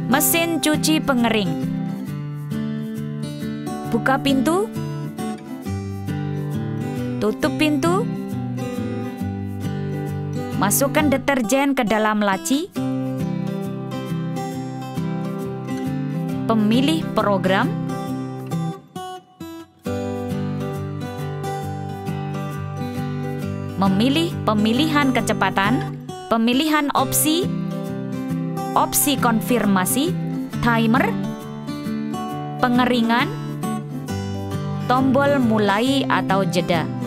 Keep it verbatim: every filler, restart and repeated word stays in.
Mesin cuci pengering. Buka pintu. Tutup pintu. Masukkan deterjen ke dalam laci. Pemilih program. Memilih pemilihan kecepatan, pemilihan opsi, opsi konfirmasi, timer, pengeringan, tombol mulai atau jeda.